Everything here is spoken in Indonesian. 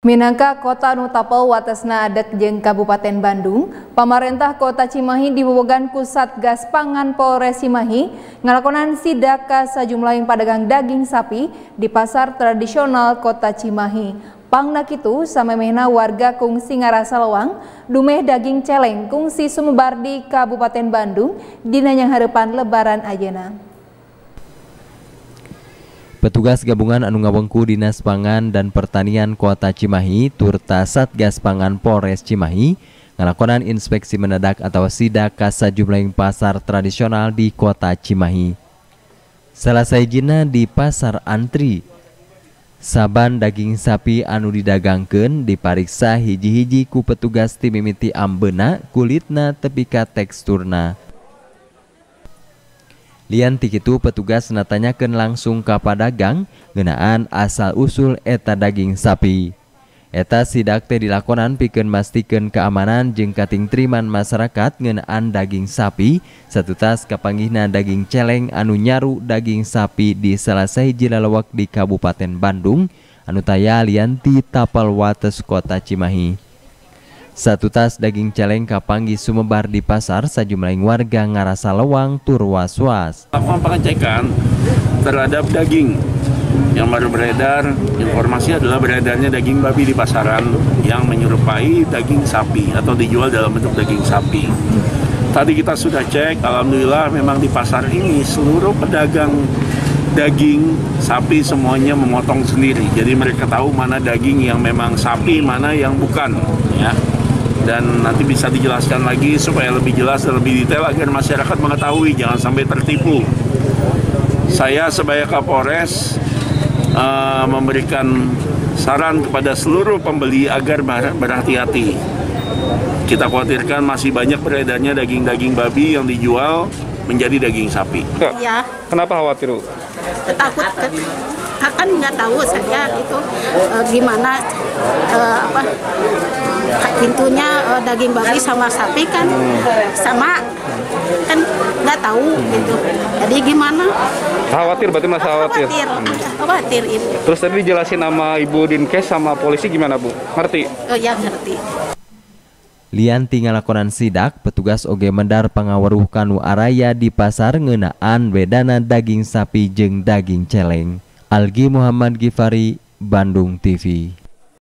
Minangka kota nu tapel watesna adek jeung Kabupaten Bandung, pamarentah Kota Cimahi dibobogan ku Satgas Pangan Polres Cimahi ngalakonan sidak ka sajumlah padagang daging sapi di pasar tradisional Kota Cimahi. Pangna kitu samemehna warga kungsi ngarasa lewang dumeh daging celeng kungsi sumebar di Kabupaten Bandung dina nyang hareupan lebaran ayeuna. Petugas gabungan anu ngawengku Dinas Pangan dan Pertanian Kota Cimahi turta Satgas Pangan Polres Cimahi ngalakonan inspeksi mendadak atau sidak ka sajumlah pasar tradisional di Kota Cimahi. Salah sajina di Pasar Antri. Saban daging sapi anu didagangkeun dipariksa hiji-hiji ku petugas ti mimiti ambeuna, kulitna tepi ka teksturna. Lian ti kitu petugas natanyakeun langsung ka padagang ngeunaan asal-usul eta daging sapi. Eta sidak teh dilakonan pikeun mastikeun keamanan jeung katingtriman masyarakat ngeunaan daging sapi satutas kapanggihna daging celeng anu nyaru daging sapi di salah sahiji lalawak di Kabupaten Bandung anu taya lian ti tapal wates Kota Cimahi. Satu tas daging celeng kapanggih sumebar di pasar sajumlah warga ngarasa lewang tur was-was. Lakukan pengecekan terhadap daging yang baru beredar. Informasi adalah beredarnya daging babi di pasaran yang menyerupai daging sapi atau dijual dalam bentuk daging sapi. Tadi kita sudah cek, alhamdulillah memang di pasar ini seluruh pedagang daging sapi semuanya memotong sendiri. Jadi mereka tahu mana daging yang memang sapi, mana yang bukan, ya. Dan nanti bisa dijelaskan lagi supaya lebih jelas dan lebih detail agar masyarakat mengetahui, jangan sampai tertipu. Saya sebagai Kapolres memberikan saran kepada seluruh pembeli agar berhati-hati. Kita khawatirkan masih banyak beredarnya daging-daging babi yang dijual menjadi daging sapi. Ya. Kenapa khawatir? Takut kan nggak tahu saya itu gimana pintunya daging babi sama sapi kan sama kan nggak tahu gitu. Jadi gimana? Khawatir, berarti masa khawatir. Khawatir itu. Terus tadi dijelasin sama Ibu Dinkes sama polisi gimana Bu? Ngerti? Oh ya ngerti. Lian tinggal lakonan sidak, petugas oge mendar pangaweruh kanu araya di pasar ngeunaan bedana daging sapi jeung daging celeng. Algi Muhammad Gifari, Bandung TV.